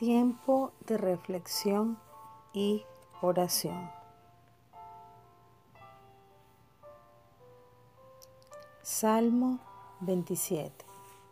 Tiempo de reflexión y oración. Salmo 27.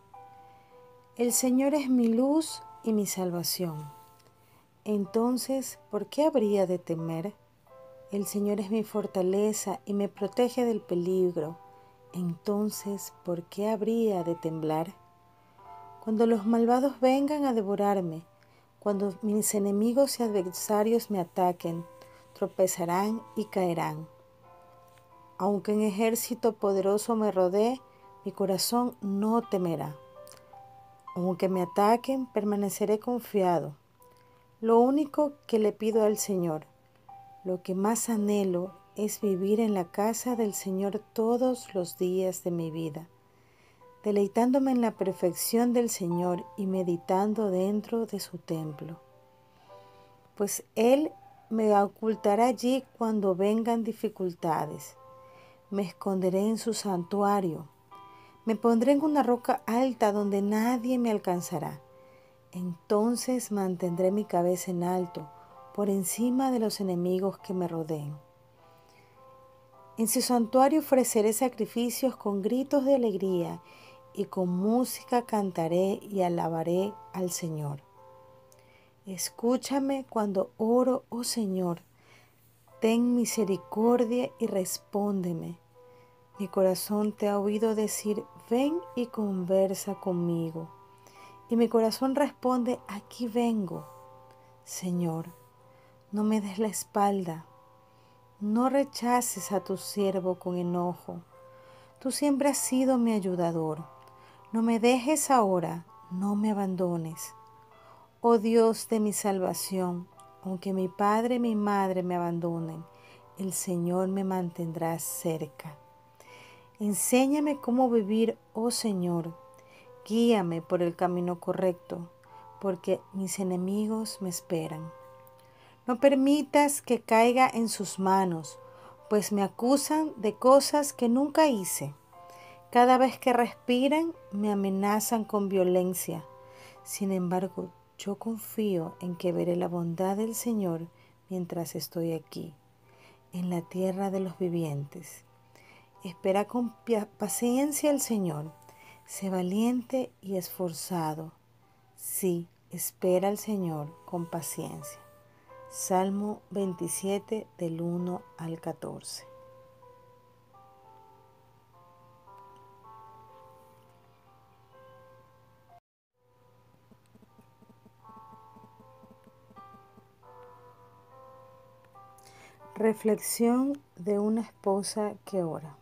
El Señor es mi luz y mi salvación. Entonces, ¿por qué habría de temer? El Señor es mi fortaleza y me protege del peligro. Entonces, ¿por qué habría de temblar? Cuando los malvados vengan a devorarme, cuando mis enemigos y adversarios me ataquen, tropezarán y caerán. Aunque un ejército poderoso me rodee, mi corazón no temerá. Aunque me ataquen, permaneceré confiado. Lo único que le pido al Señor, lo que más anhelo, es vivir en la casa del Señor todos los días de mi vida, deleitándome en la perfección del Señor y meditando dentro de su templo. Pues Él me ocultará allí cuando vengan dificultades. Me esconderé en su santuario. Me pondré en una roca alta donde nadie me alcanzará. Entonces mantendré mi cabeza en alto, por encima de los enemigos que me rodeen. En su santuario ofreceré sacrificios con gritos de alegría y con música cantaré y alabaré al Señor. Escúchame cuando oro, oh Señor. Ten misericordia y respóndeme. Mi corazón te ha oído decir, ven y conversa conmigo. Y mi corazón responde, aquí vengo. Señor, no me des la espalda. No rechaces a tu siervo con enojo. Tú siempre has sido mi ayudador. No me dejes ahora, no me abandones. Oh Dios de mi salvación, aunque mi padre y mi madre me abandonen, el Señor me mantendrá cerca. Enséñame cómo vivir, oh Señor. Guíame por el camino correcto, porque mis enemigos me esperan. No permitas que caiga en sus manos, pues me acusan de cosas que nunca hice. Cada vez que respiran, me amenazan con violencia. Sin embargo, yo confío en que veré la bondad del Señor mientras estoy aquí, en la tierra de los vivientes. Espera con paciencia al Señor. Sé valiente y esforzado. Sí, espera al Señor con paciencia. Salmo 27 del 1 al 14. Reflexión de una esposa que ora.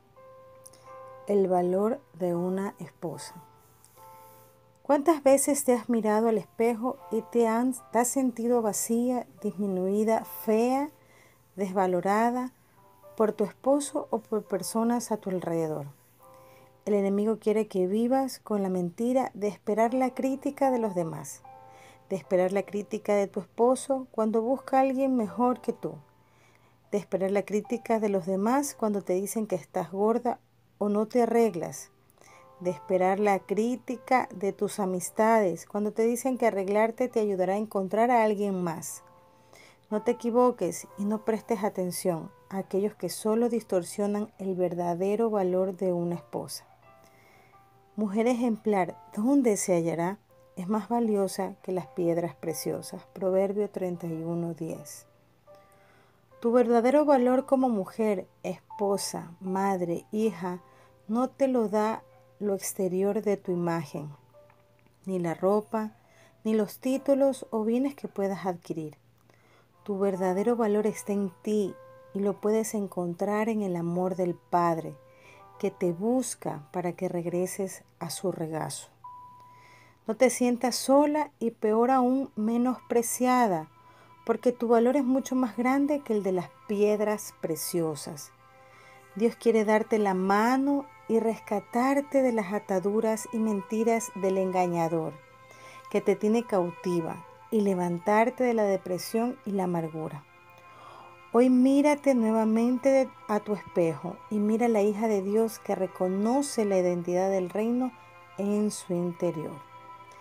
El valor de una esposa. ¿Cuántas veces te has mirado al espejo y te has sentido vacía, disminuida, fea, desvalorada por tu esposo o por personas a tu alrededor? El enemigo quiere que vivas con la mentira de esperar la crítica de los demás, de esperar la crítica de tu esposo cuando busca a alguien mejor que tú, de esperar la crítica de los demás cuando te dicen que estás gorda o no te arreglas, de esperar la crítica de tus amistades cuando te dicen que arreglarte te ayudará a encontrar a alguien más. No te equivoques y no prestes atención a aquellos que solo distorsionan el verdadero valor de una esposa. Mujer ejemplar, ¿dónde se hallará? Es más valiosa que las piedras preciosas. Proverbio 31:10. Tu verdadero valor como mujer, esposa, madre, hija, no te lo da lo exterior de tu imagen, ni la ropa, ni los títulos o bienes que puedas adquirir. Tu verdadero valor está en ti y lo puedes encontrar en el amor del Padre, que te busca para que regreses a su regazo. No te sientas sola y peor aún menospreciada, porque tu valor es mucho más grande que el de las piedras preciosas. Dios quiere darte la mano y rescatarte de las ataduras y mentiras del engañador, que te tiene cautiva, y levantarte de la depresión y la amargura. Hoy mírate nuevamente a tu espejo y mira a la hija de Dios que reconoce la identidad del reino en su interior.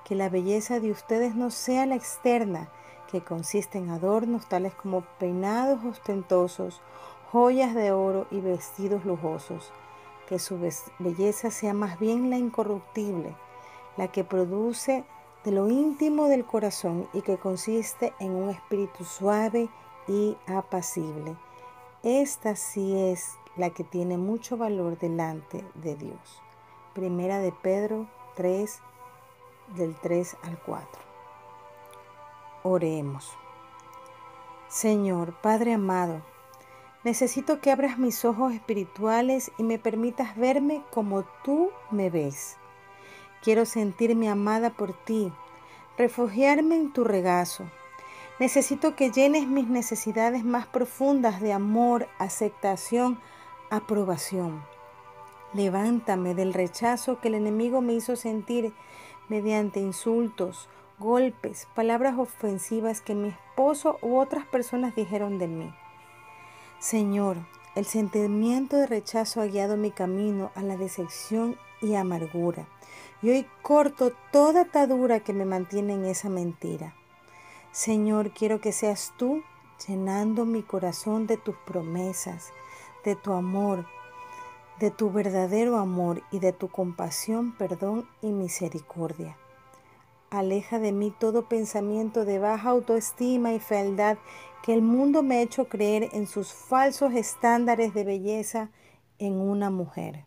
Que la belleza de ustedes no sea la externa, que consiste en adornos tales como peinados ostentosos, joyas de oro y vestidos lujosos. Que su belleza sea más bien la incorruptible, la que produce de lo íntimo del corazón y que consiste en un espíritu suave y apacible. Esta sí es la que tiene mucho valor delante de Dios. Primera de Pedro 3, del 3 al 4. Oremos. Señor, Padre amado, necesito que abras mis ojos espirituales y me permitas verme como tú me ves. Quiero sentirme amada por ti, refugiarme en tu regazo. Necesito que llenes mis necesidades más profundas de amor, aceptación, aprobación. Levántame del rechazo que el enemigo me hizo sentir mediante insultos, golpes, palabras ofensivas que mi esposo u otras personas dijeron de mí. Señor, el sentimiento de rechazo ha guiado mi camino a la decepción y amargura. Y hoy corto toda atadura que me mantiene en esa mentira. Señor, quiero que seas tú llenando mi corazón de tus promesas, de tu amor, de tu verdadero amor y de tu compasión, perdón y misericordia. Aleja de mí todo pensamiento de baja autoestima y fealdad que el mundo me ha hecho creer en sus falsos estándares de belleza en una mujer.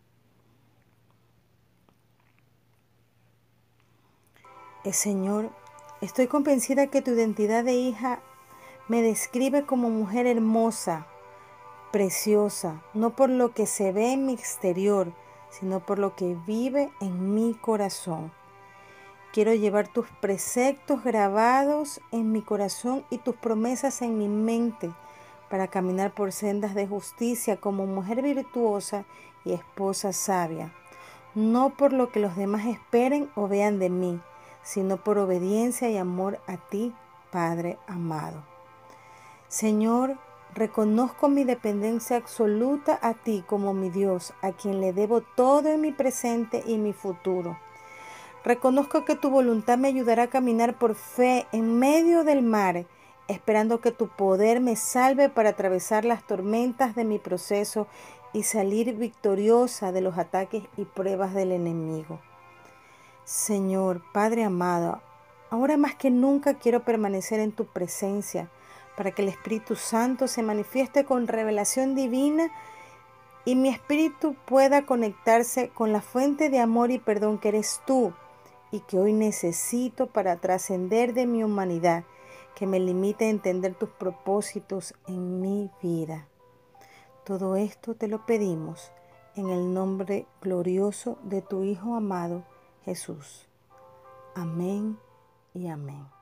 Señor, estoy convencida que tu identidad de hija me describe como mujer hermosa, preciosa, no por lo que se ve en mi exterior, sino por lo que vive en mi corazón. Quiero llevar tus preceptos grabados en mi corazón y tus promesas en mi mente para caminar por sendas de justicia como mujer virtuosa y esposa sabia, no por lo que los demás esperen o vean de mí, sino por obediencia y amor a ti, Padre amado. Señor, reconozco mi dependencia absoluta a ti como mi Dios, a quien le debo todo en mi presente y mi futuro. Reconozco que tu voluntad me ayudará a caminar por fe en medio del mar, esperando que tu poder me salve para atravesar las tormentas de mi proceso y salir victoriosa de los ataques y pruebas del enemigo. Señor, Padre amado, ahora más que nunca quiero permanecer en tu presencia para que el Espíritu Santo se manifieste con revelación divina y mi espíritu pueda conectarse con la fuente de amor y perdón que eres tú y que hoy necesito para trascender de mi humanidad, que me limite a entender tus propósitos en mi vida. Todo esto te lo pedimos en el nombre glorioso de tu Hijo amado, Jesús. Amén y amén.